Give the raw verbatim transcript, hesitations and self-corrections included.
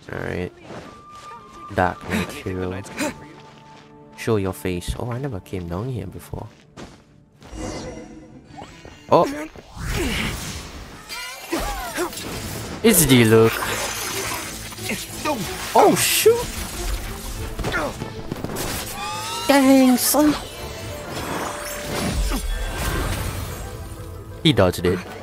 Alright. Dark material. Show your face. Oh, I never came down here before. Oh! It's the look. Oh shoot! Dang son! He dodged it.